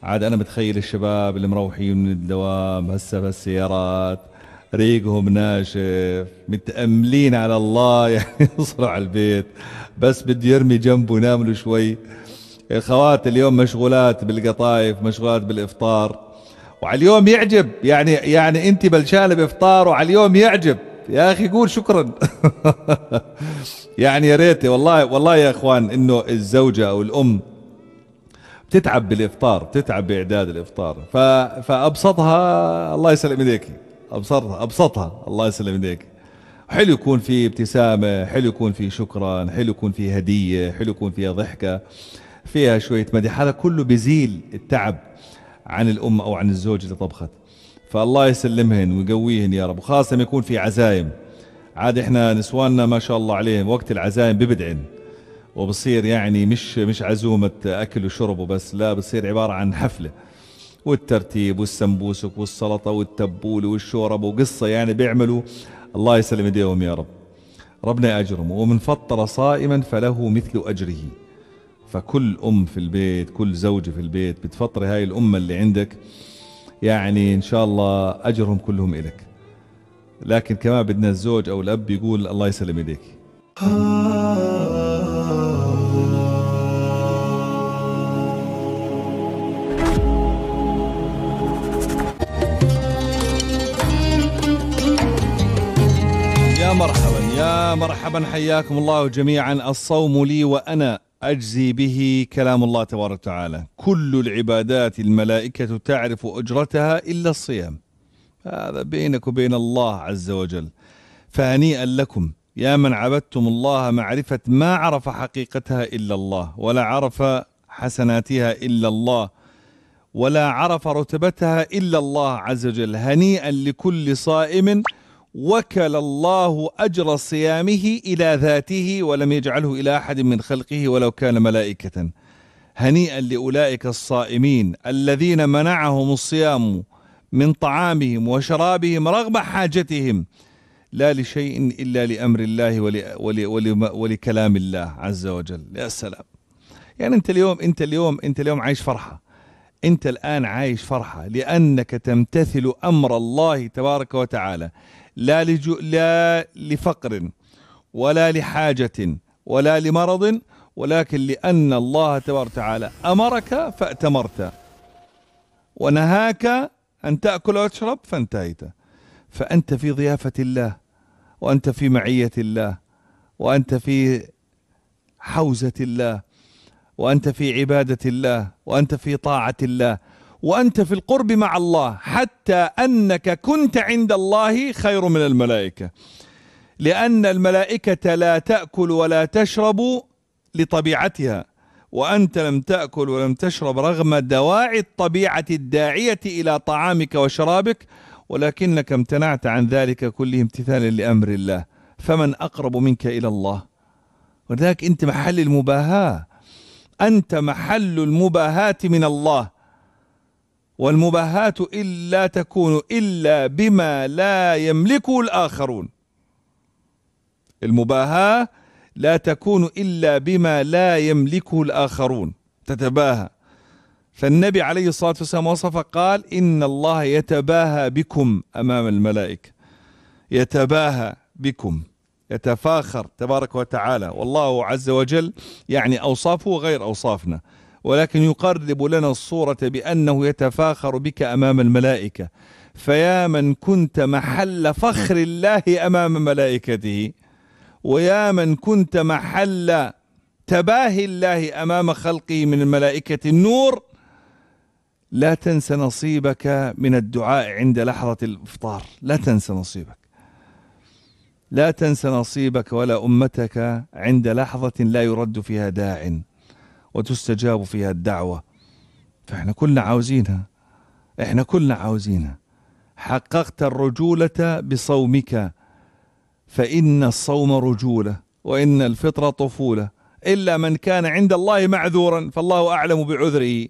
عاد أنا بتخيل الشباب اللي مروحين من الدوام هسه بالسيارات، ريقهم ناشف متأملين على الله يعني يوصلوا على البيت بس بده يرمي جنبه ينام له شوي. الخوات اليوم مشغولات بالقطايف، مشغولات بالإفطار، وعلى اليوم يعجب يعني انت بلشانة بإفطار وعلى اليوم يعجب. يا أخي قول شكرا. يعني يا ريت والله والله يا اخوان انه الزوجة او الام بتتعب بالافطار، بتتعب باعداد الافطار، فابسطها الله يسلم ايديك، ابسطها الله يسلم ايديك. حلو يكون في ابتسامة، حلو يكون في شكرا، حلو يكون في هدية، حلو يكون فيها ضحكة، فيها شوية مدح، هذا كله بيزيل التعب عن الام او عن الزوج اللي طبخت. فالله يسلمهن ويقويهن يا رب، وخاصة لما يكون في عزايم. عاد احنا نسواننا ما شاء الله عليهم وقت العزايم ببدعن، وبصير يعني مش عزومة أكل وشرب وبس، لا بصير عبارة عن حفلة، والترتيب والسمبوسك والسلطة والتبول والشوربة وقصة يعني بيعملوا. الله يسلم ايديهم يا رب، ربنا أجرهم. ومن فطر صائما فله مثل أجره. فكل أم في البيت، كل زوجة في البيت بتفطري هاي الأمة اللي عندك، يعني إن شاء الله أجرهم كلهم إلك. لكن كمان بدنا الزوج أو الأب يقول الله يسلم ايديك. يا مرحبا يا مرحبا، حياكم الله جميعا. الصوم لي وأنا أجزي به، كلام الله تبارك وتعالى: كل العبادات الملائكة تعرف أجرتها إلا الصيام. هذا بينك وبين الله عز وجل. فهنيئا لكم يا من عبدتم الله معرفة ما عرف حقيقتها إلا الله، ولا عرف حسناتها إلا الله، ولا عرف رتبتها إلا الله عز وجل. هنيئا لكل صائم وكل الله أجر صيامه إلى ذاته ولم يجعله إلى أحد من خلقه ولو كان ملائكة. هنيئا لأولئك الصائمين الذين منعهم الصيام من طعامهم وشرابهم رغم حاجتهم، لا لشيء إلا لأمر الله ولكلام الله عز وجل. يا سلام. يعني أنت اليوم عايش فرحة، أنت الآن عايش فرحة لأنك تمتثل أمر الله تبارك وتعالى، لا لفقر ولا لحاجة ولا لمرض، ولكن لأن الله تبارك وتعالى أمرك فأتمرت، ونهاك أن تأكل وتشرب فانتهيت. فأنت في ضيافة الله، وأنت في معية الله، وأنت في حوزة الله، وأنت في عبادة الله، وأنت في طاعة الله، وأنت في القرب مع الله، حتى أنك كنت عند الله خير من الملائكة، لأن الملائكة لا تأكل ولا تشرب لطبيعتها، وأنت لم تأكل ولم تشرب رغم دواعي الطبيعة الداعية إلى طعامك وشرابك، ولكنك امتنعت عن ذلك كله امتثالا لأمر الله. فمن أقرب منك إلى الله؟ ولذلك أنت محل المباهاة، أنت محل المباهاة من الله. والمباهاة إلا تكون إلا بما لا يملكه الآخرون. المباهاة لا تكون إلا بما لا يملكه الآخرون، تتباهى. فالنبي عليه الصلاة والسلام وصف قال: إن الله يتباهى بكم أمام الملائكة، يتباهى بكم، يتفاخر تبارك وتعالى. والله عز وجل يعني أوصافه غير أوصافنا، ولكن يقرب لنا الصورة بأنه يتفاخر بك أمام الملائكة. فيا من كنت محل فخر الله أمام ملائكته، ويا من كنت محل تباهي الله أمام خلقه من الملائكة النور، لا تنسى نصيبك من الدعاء عند لحظة الإفطار. لا تنسى نصيبك، لا تنسى نصيبك ولا أمتك عند لحظة لا يرد فيها داع وتستجاب فيها الدعوة. فإحنا كلنا عاوزينها، إحنا كلنا عاوزينها. حققت الرجولة بصومك، فإن الصوم رجولة وإن الفطر طفولة، إلا من كان عند الله معذورا فالله أعلم بعذره.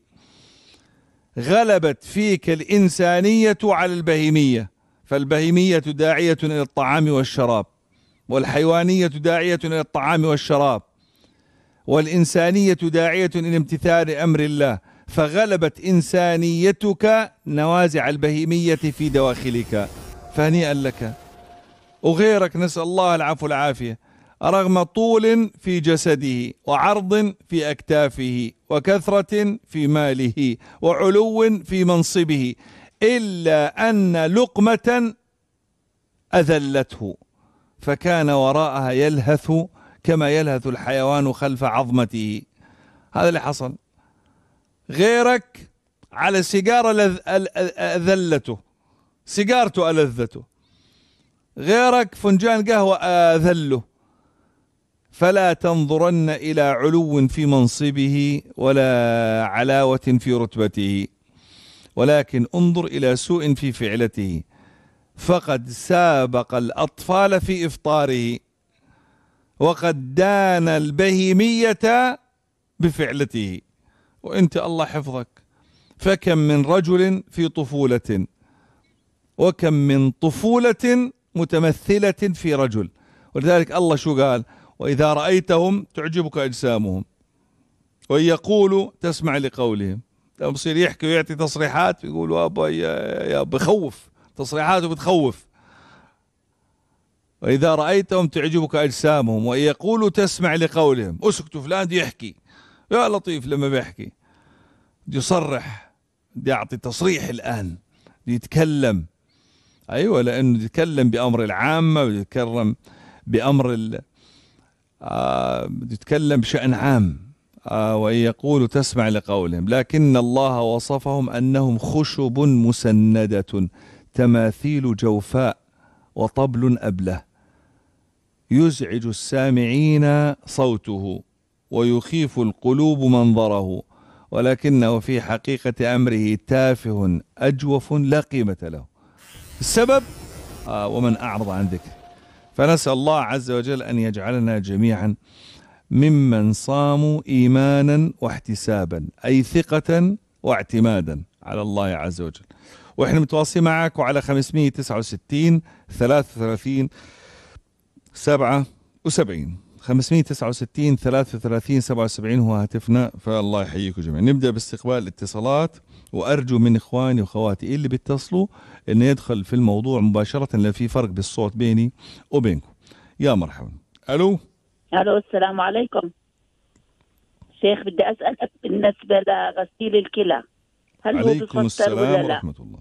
غلبت فيك الإنسانية على البهيمية، فالبهيمية داعية إلى الطعام والشراب، والحيوانية داعية إلى الطعام والشراب، والإنسانية داعية إلى امتثال أمر الله. فغلبت إنسانيتك نوازع البهيمية في دواخلك، فهنيئا لك. وغيرك نسأل الله العفو والعافية، رغم طول في جسده وعرض في أكتافه وكثرة في ماله وعلو في منصبه، إلا أن لقمة أذلته فكان وراءها يلهث كما يلهث الحيوان خلف عظمته. هذا اللي حصل. غيرك على سيجارة أذلته، سيجارته ألذته. غيرك فنجان قهوة أذله. فلا تنظرن إلى علو في منصبه ولا علاوة في رتبته، ولكن انظر إلى سوء في فعلته، فقد سابق الأطفال في إفطاره وقد دان البهيمية بفعلته. وانت الله حفظك، فكم من رجل في طفولة، وكم من طفولة متمثلة في رجل. ولذلك الله شو قال؟ وإذا رأيتهم تعجبك أجسامهم وإن يقولوا تسمع لقولهم. لما بصير يحكي ويعطي تصريحات يقولوا أبا يا بخوف، تصريحاته بتخوف. وإذا رأيتهم تعجبك أجسامهم وإن يقولوا تسمع لقولهم. اسكتوا، فلان دي يحكي يا لطيف، لما بيحكي دي يصرح، دي يعطي تصريح الآن، دي يتكلم. أيوة، لأنه يتكلم بأمر العامة ويتكلم بأمر يتكلم بشأن عام. وإن يقولوا تسمع لقولهم، لكن الله وصفهم أنهم خشب مسندة تماثيل جوفاء وطبل أبله يزعج السامعين صوته ويخيف القلوب منظره، ولكنه في حقيقة أمره تافه أجوف لا قيمة له. السبب ومن أعرض عن ذكر. فنسأل الله عز وجل أن يجعلنا جميعا ممن صاموا إيمانا واحتسابا، أي ثقة واعتمادا على الله عز وجل. وإحنا متواصلين معك وعلى 569 33 77 569 33 77 هو هاتفنا. فالله يحييكم جميعا. نبدأ باستقبال الاتصالات، وأرجو من إخواني وأخواتي اللي بيتصلوا إن يدخل في الموضوع مباشرة، لأن في فرق بالصوت بيني وبينكم. يا مرحبا. ألو. ألو، السلام عليكم شيخ. بدي أسألك بالنسبة لغسيل الكلى، هل هو عليكم بفطر السلام ولا لا؟ ورحمة الله.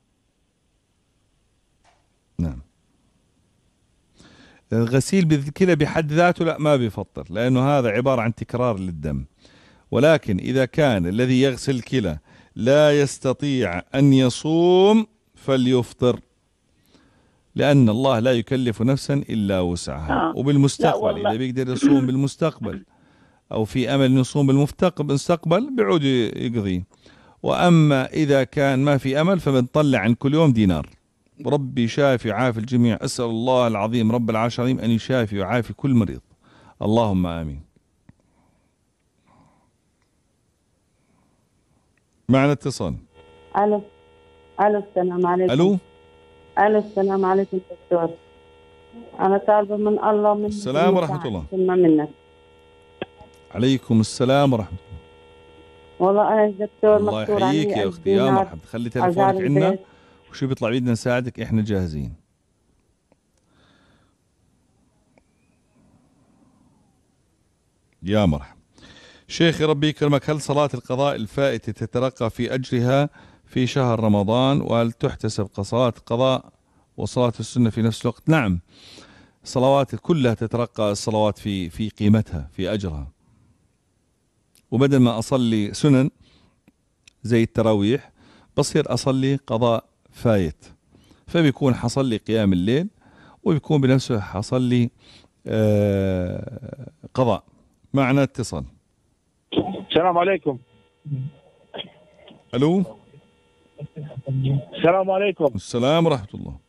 نعم، الغسيل بالكلى بحد ذاته لا، ما بيفطر، لأنه هذا عبارة عن تكرار للدم. ولكن إذا كان الذي يغسل الكلى لا يستطيع أن يصوم فليفطر، لأن الله لا يكلف نفسا إلا وسعها. وبالمستقبل إذا بيقدر يصوم بالمستقبل أو في أمل أن يصوم بالمستقبل بيعود يقضي. وأما إذا كان ما في أمل فبنطلع عن كل يوم دينار. ربي شافي وعافي الجميع. أسأل الله العظيم رب العرش العظيم أن يشافي ويعافي كل مريض، اللهم آمين. معنا اتصال. الو السلام عليكم. الو السلام عليكم دكتور. انا طالبه من الله من السلام ورحمه الله. ثم منك. عليكم السلام ورحمه الله. والله انا دكتور الله يحييك يا اختي، يا مرحبا. خلي تليفونك عندنا وشو بيطلع بيدنا نساعدك، احنا جاهزين. يا مرحبا. شيخي ربي يكرمك، هل صلاة القضاء الفائتة تترقى في أجرها في شهر رمضان، وهل تحتسب كصلاة القضاء وصلاة السنة في نفس الوقت؟ نعم، صلوات كلها تترقى الصلوات في قيمتها في أجرها. وبدل ما أصلي سنن زي التراويح بصير أصلي قضاء فايت، فبيكون حصل لي قيام الليل وبيكون بنفسه حصل لي قضاء. معنا اتصال. السلام عليكم. الو. السلام عليكم. السلام ورحمة الله.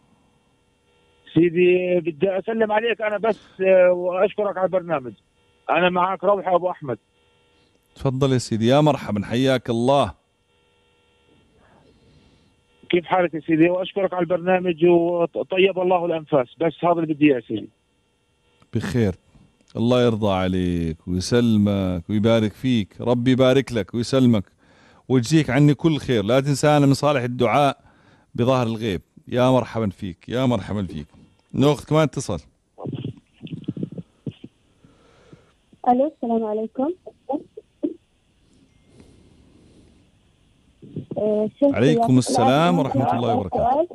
سيدي بدي اسلم عليك انا بس واشكرك على البرنامج. انا معك روحي ابو احمد. تفضل يا سيدي. يا مرحبا، حياك الله. كيف حالك يا سيدي؟ واشكرك على البرنامج وطيب الله الانفاس. بس هذا اللي بدي اياه سيدي. بخير، الله يرضى عليك ويسلمك ويبارك فيك. ربي يبارك لك ويسلمك ويجزيك عني كل خير. لا تنسانا من صالح الدعاء بظهر الغيب. يا مرحبا فيك، يا مرحبا فيك. ناخذ كمان اتصل. الو السلام عليكم. عليكم السلام ورحمة الله وبركاته.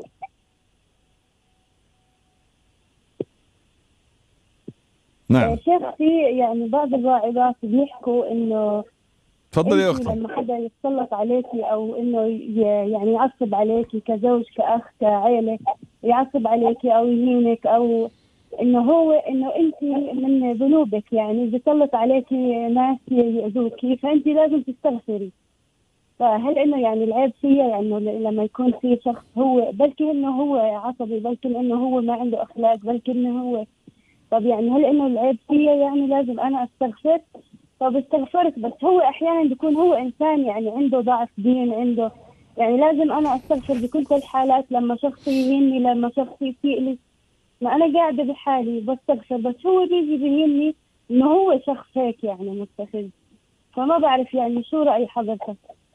نعم شيخ، في يعني بعض الواعظات بيحكوا انه تفضل يا انت اختي. لما حدا يتسلط عليكي او انه يعني يعصب عليكي كزوج كاخ كعيله، يعصب عليكي او يهينك او انه انت من ذنوبك، يعني بيسلط عليكي ناس يأذوكي فانت لازم تستغفري. فهل انه يعني العيب فيها يعني لما يكون في شخص هو بلكي انه هو عصبي، بلكي انه هو ما عنده اخلاق، بلكي انه هو، طب يعني هل انه العيب فيها يعني لازم انا استغفر؟ طب استغفرت، بس هو احيانا بيكون هو انسان يعني عنده ضعف دين، عنده يعني لازم انا استغفر بكل الحالات لما شخص يهيني، لما شخص يسيء لي. ما انا قاعده بحالي بستغفر، بس هو بيجي بيهيني انه هو شخص هيك يعني مستفز. فما بعرف يعني شو رأي حضرتك؟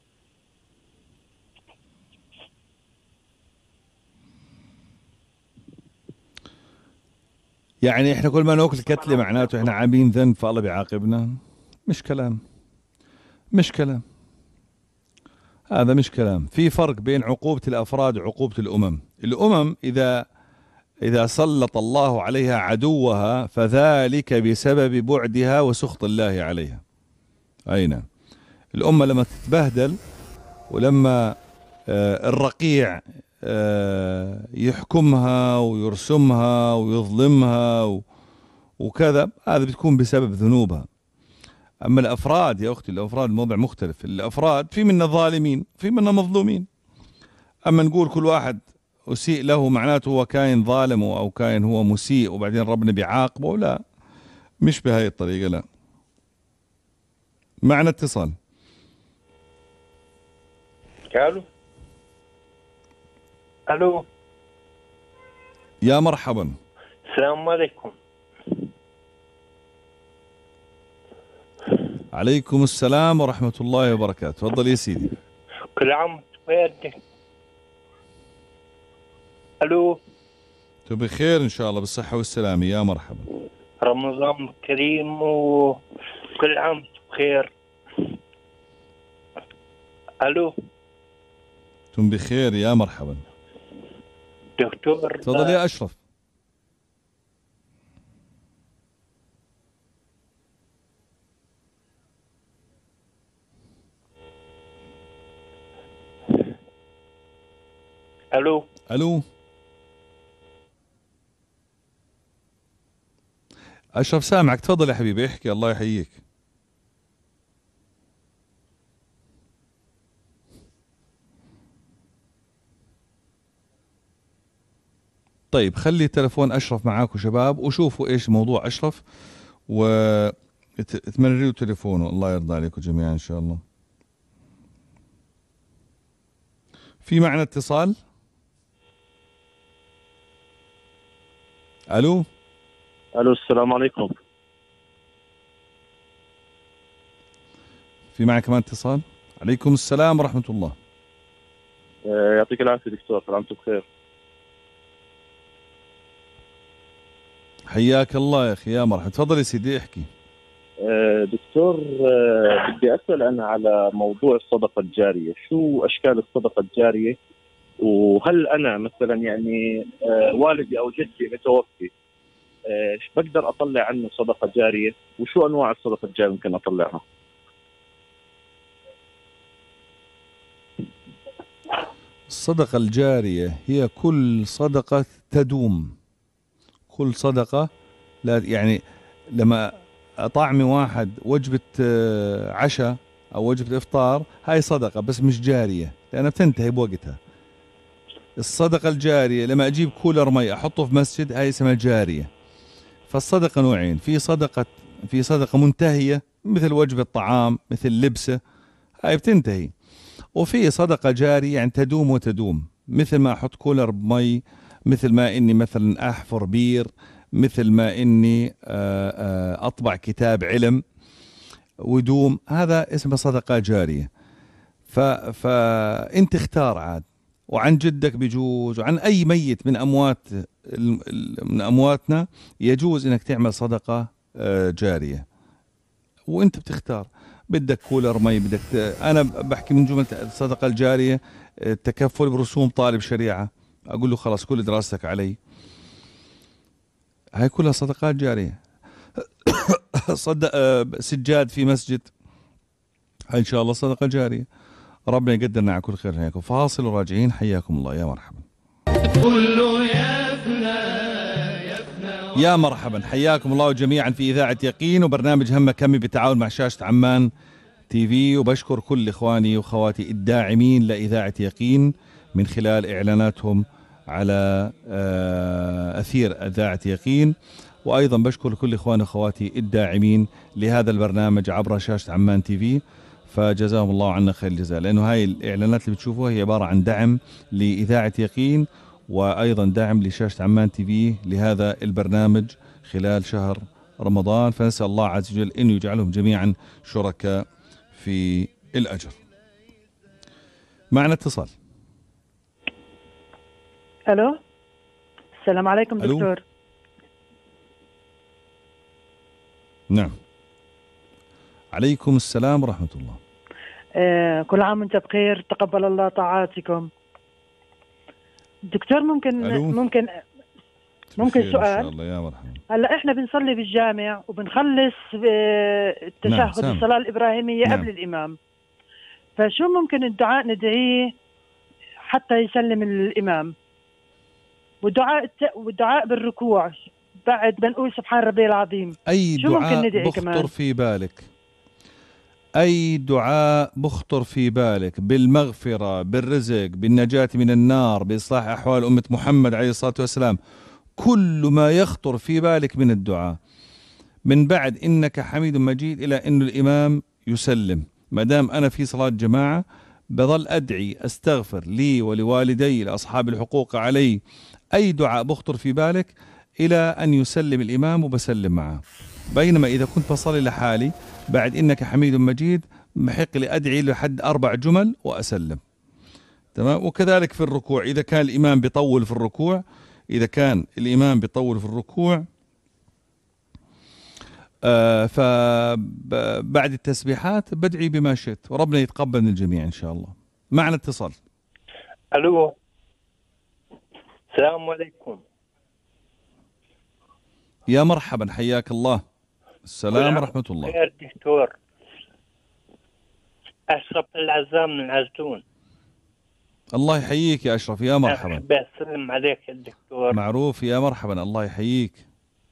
يعني احنا كل ما ناكل كتله معناته احنا عاملين ذنب فالله بيعاقبنا؟ مش كلام، مش كلام، هذا مش كلام. في فرق بين عقوبة الافراد وعقوبة الامم. الامم اذا سلط الله عليها عدوها فذلك بسبب بعدها وسخط الله عليها. اي نعم. الامة لما تتبهدل ولما الرقيع يحكمها ويرسمها ويظلمها وكذا، هذا بتكون بسبب ذنوبها. أما الأفراد يا أختي، الأفراد موضع مختلف. الأفراد في منا ظالمين في منا مظلومين. أما نقول كل واحد أسيء له معناته هو كائن ظالم أو كائن هو مسيء وبعدين ربنا بيعاقبه، لا، مش بهاي الطريقة، لا. معنا اتصال. الو الو يا مرحبا. السلام عليكم. عليكم السلام ورحمة الله وبركاته. تفضل يا سيدي. كل عام وانت بخير. الو تبي بخير إن شاء الله بالصحة والسلامة. يا مرحبا. رمضان كريم وكل عام وانت بخير. الو تم بخير. يا مرحبا. دكتور تفضل يا أشرف. الو ألو أشرف سامعك. تفضل يا حبيبي احكي. الله يحييك. طيب خلي تلفون أشرف معاكم شباب وشوفوا إيش موضوع أشرف وتمرروا تلفونه. الله يرضى عليكم جميعا إن شاء الله. في معنا اتصال. ألو الو السلام عليكم. في معنا كمان اتصال. عليكم السلام ورحمة الله. يعطيك العافيه دكتور، كل عام وانتم بخير. حياك الله يا أخي. يا مرحبا. تفضل يا سيدي احكي. دكتور، بدي اسال انا على موضوع الصدقه الجاريه، شو اشكال الصدقه الجاريه؟ وهل انا مثلا يعني والدي او جدي متوفي، بقدر اطلع عنه صدقه جاريه؟ وشو انواع الصدقه الجاريه ممكن اطلعها؟ الصدقة الجارية هي كل صدقة تدوم، كل صدقة. لا يعني لما أطعمي واحد وجبة عشاء أو وجبة إفطار، هاي صدقة بس مش جارية لأنها بتنتهي بوقتها. الصدقة الجارية لما أجيب كولر مي أحطه في مسجد، هاي اسمها جارية. فالصدقة نوعين، في صدقة منتهية مثل وجبة طعام، مثل لبسة، هاي بتنتهي. وفي صدقة جارية يعني تدوم وتدوم، مثل ما أحط كولر بمي، مثل ما إني مثلا أحفر بير، مثل ما إني أطبع كتاب علم ودوم، هذا اسمه صدقة جارية. فأنت اختار عاد، وعن جدك بيجوز، وعن أي ميت من أمواتنا يجوز إنك تعمل صدقة جارية، وأنت بتختار. بدك كولر مي، أنا بحكي من جملة الصدقة الجارية التكفل برسوم طالب شريعة، أقول له خلاص كل دراستك علي، هاي كلها صدقات جارية. صدق سجاد في مسجد، هاي إن شاء الله صدقة جارية. ربنا يقدرنا على كل خير. هيكم فاصل وراجعين، حياكم الله. يا مرحبا. يا مرحبا، حياكم الله جميعا في إذاعة يقين وبرنامج همة كمي بالتعاون مع شاشة عمان تي في. وبشكر كل إخواني وأخواتي الداعمين لإذاعة يقين من خلال إعلاناتهم على أثير إذاعة يقين، وأيضا بشكر كل إخواني وأخواتي الداعمين لهذا البرنامج عبر شاشة عمان تي في، فجزاهم الله عنا خير الجزاء، لأنه هاي الإعلانات اللي بتشوفوها هي عبارة عن دعم لإذاعة يقين، وأيضا دعم لشاشة عمان تي في لهذا البرنامج خلال شهر رمضان. فنسأل الله عز وجل أن يجعلهم جميعا شركاء في الأجر. معنا اتصال. ألو، السلام عليكم دكتور. نعم، عليكم السلام ورحمة الله. كل عام وانت بخير، تقبل الله طاعاتكم. دكتور ممكن سؤال؟ إن شاء الله. يا مرحبا. هلا احنا بنصلي بالجامع وبنخلص التشهد نعم. الصلاة الإبراهيمية نعم. قبل الإمام، فشو ممكن الدعاء ندعيه حتى يسلم الإمام؟ والدعاء بالركوع بعد ما نقول سبحان ربي العظيم، أي شو ممكن دعاء ندعي بخطر كمان؟ في بالك، أي دعاء بخطر في بالك بالمغفرة، بالرزق، بالنجاة من النار، بإصلاح أحوال أمة محمد عليه الصلاة والسلام، كل ما يخطر في بالك من الدعاء من بعد إنك حميد مجيد إلى أن الإمام يسلم. ما دام أنا في صلاة جماعة بظل أدعي أستغفر لي ولوالدي لأصحاب الحقوق علي، أي دعاء بخطر في بالك إلى أن يسلم الإمام وبسلم معه. بينما إذا كنت بصلي لحالي بعد إنك حميد مجيد محق لي أدعي لحد 4 جمل وأسلم. تمام. وكذلك في الركوع، إذا كان الإمام بيطول في الركوع فبعد التسبيحات بدعي بما شئت، وربنا يتقبل من الجميع إن شاء الله. معنا اتصال. ألو، السلام عليكم. يا مرحبا، حياك الله. السلام ورحمة الله. خير دكتور، أشرف العزام من عزتون. الله يحييك يا أشرف، يا مرحبا. أحب أسلم عليك يا دكتور. معروف، يا مرحبا، الله يحييك.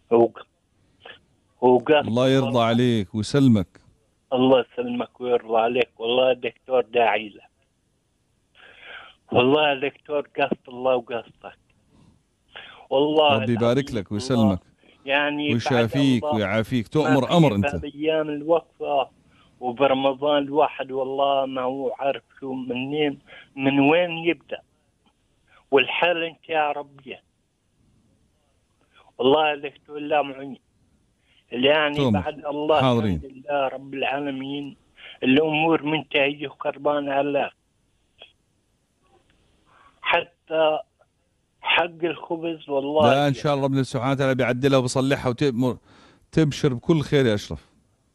الله يرضى عليك ويسلمك. الله يسلمك ويرضى عليك. والله يا دكتور داعي لك، والله يا دكتور قصد الله وقصدك، والله ربي يبارك لك ويسلمك يعني ويشافيك ويعافيك. تؤمر أمر أنت. بأيام الوقفة وبرمضان الواحد والله ما هو عارف شو من وين يبدأ، والحال انت يا ربي. والله يا دكتور لا معين يعني تومر. بعد الله حاضرين. الحمد لله رب العالمين، الأمور منتهية وقربان على حتى حق الخبز. والله لا إن شاء الله ربنا سبحانه وتعالى بيعدلها وبصلحها وتبشر بكل خير يا أشرف.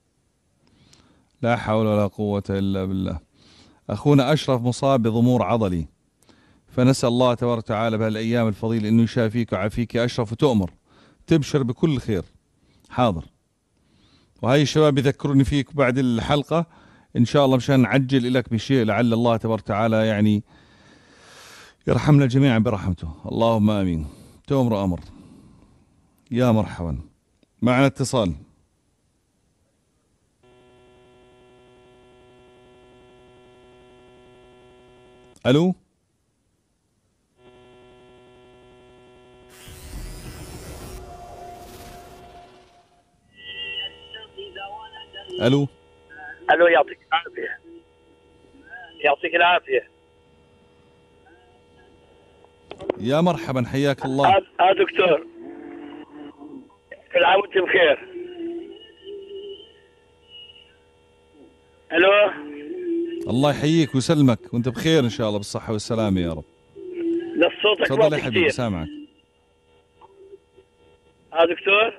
لا حول ولا قوة إلا بالله. أخونا أشرف مصاب بضمور عضلي، فنسأل الله تبارك وتعالى بهالأيام الفضيلة إنه يشافيك ويعافيك يا أشرف، وتؤمر تبشر بكل خير. حاضر. وهي الشباب يذكروني فيك بعد الحلقة إن شاء الله مشان نعجل لك بشيء، لعل الله تبارك وتعالى يعني يرحمنا جميعا برحمته. اللهم آمين. تؤمر أمر. يا مرحبا. معنا اتصال. ألو. ألو. ألو، يعطيك العافية. يعطيك العافية يا مرحبا، حياك الله. دكتور، كل عام وانت بخير. ألو. الله يحييك ويسلمك وانت بخير ان شاء الله بالصحة والسلامة يا رب. بس صوتك تفضل يا واطي حبيبي كثير. سامعك. دكتور.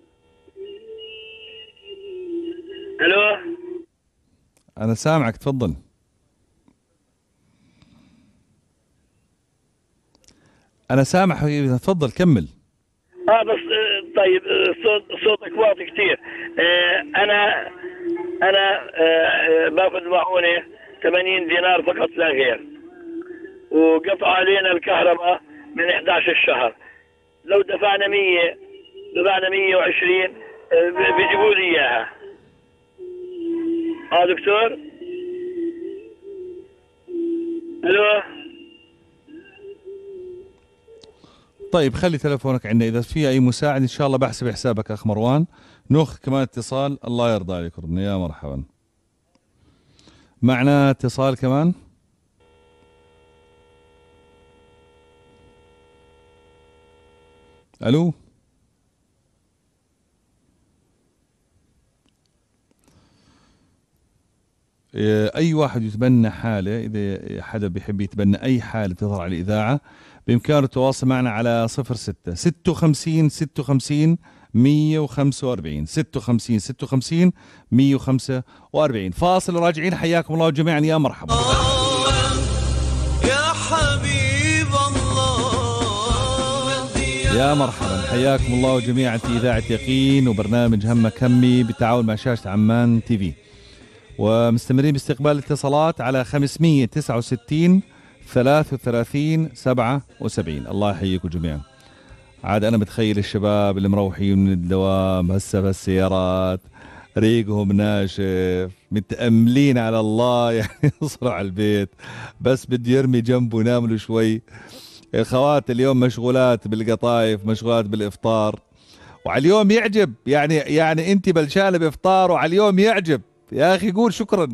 الو. انا سامعك تفضل. انا سامع حبيبي تفضل كمل. بس طيب صوتك واطي كثير. انا باخذ معونه 80 دينار فقط لا غير، وقطعوا علينا الكهرباء من 11 الشهر. لو دفعنا 120 بيجيبوا لي اياها. دكتور. الو. طيب خلي تلفونك عندنا، اذا في اي مساعد ان شاء الله بحسب حسابك اخ مروان. ناخذ كمان اتصال. الله يرضى عليك ربنا. يا مرحبا. معنا اتصال كمان. الو. اي واحد يتبنى حاله، اذا حدا بيحب يتبنى اي حاله تظهر على الاذاعه بامكانه التواصل معنا على 06 56 56 145 56 56 145. فاصل وراجعين. حياكم الله جميعا. يا مرحبا. يا حبيب الله يا مرحبا، حياكم الله جميعا في إذاعة يقين وبرنامج همك همي بالتعاون مع شاشة عمان تي في، ومستمرين باستقبال الاتصالات على 569 33 77. الله يحييكم جميعا. عاد أنا متخيل الشباب اللي مروحين من الدوام هسه بالسيارات ريقهم ناشف متأملين على الله يعني يصروا على البيت، بس بدي يرمي جنبه ينام له شوي. الخوات اليوم مشغولات بالقطايف، مشغولات بالإفطار، وعلى اليوم يعجب يعني انت بلشانه بإفطار وعلى اليوم يعجب. يا أخي قول شكرا.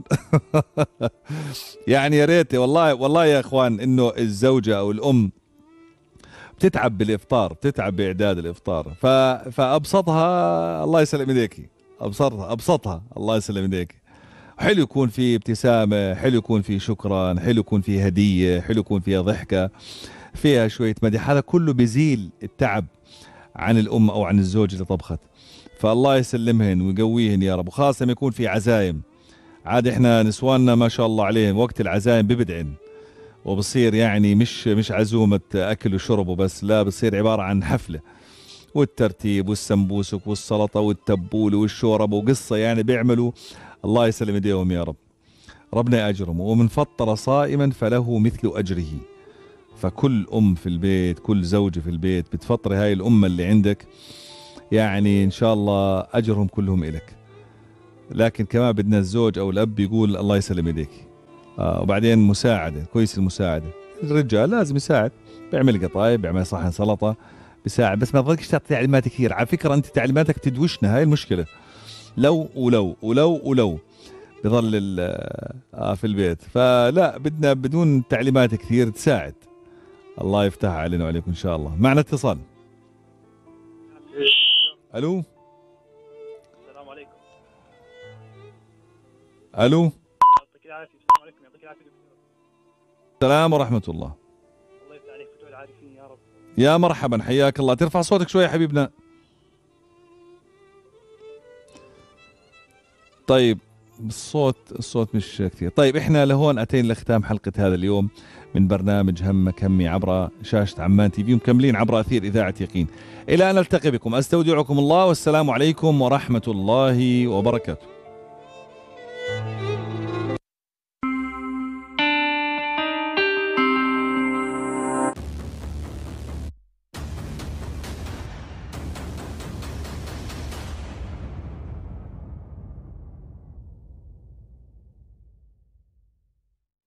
يعني يا ريت والله يا إخوان إنه الزوجة أو الأم بتتعب بالإفطار، بتتعب بإعداد الإفطار، فأبسطها الله يسلم إيديكي، أبسطها الله يسلم إيديكي. حلو يكون في ابتسامة، حلو يكون في شكرا، حلو يكون في هدية، حلو يكون فيها ضحكة، فيها شوية مدح. هذا كله بيزيل التعب عن الأم أو عن الزوج اللي طبخت. فالله يسلمهن ويقويهن يا رب. وخاصة لما يكون في عزايم، عاد احنا نسواننا ما شاء الله عليهم وقت العزايم ببدعن، وبصير يعني مش عزومة أكل وشرب وبس، لا بصير عبارة عن حفلة، والترتيب والسمبوسك والسلطة والتبول والشورب وقصة يعني بيعملوا. الله يسلم ايديهم يا رب، ربنا يأجرهم. ومن فطر صائما فله مثل أجره. فكل أم في البيت، كل زوجة في البيت بتفطري هاي الأمة اللي عندك، يعني إن شاء الله أجرهم كلهم إلك. لكن كمان بدنا الزوج أو الأب يقول الله يسلم يديك. وبعدين مساعدة، كويس المساعدة. الرجال لازم يساعد، بيعمل قطايف، بيعمل صحن سلطة، بيساعد، بس ما تظلش تعطي تعليمات كثير. على فكرة أنت تعليماتك تدوشنا، هاي المشكلة. لو ولو ولو ولو بظل في البيت، فلا بدنا بدون تعليمات كثير تساعد. الله يفتح علينا وعليكم إن شاء الله. معنا اتصال. ألو. السلام عليكم. ألو. يعطيك العافية. السلام عليكم. يعطيك العافية دكتور. السلام ورحمة الله. الله يفتح عليك فتوى العارفين يا رب. يا مرحبا، حياك الله. ترفع صوتك شوي يا حبيبنا. طيب الصوت مش كثير. طيب احنا لهون اتينا لختام حلقة هذا اليوم من برنامج همك همي عبر شاشة عمان تي في، ومكملين عبر أثير إذاعة يقين. إلى أن نلتقي بكم أستودعكم الله، والسلام عليكم ورحمة الله وبركاته.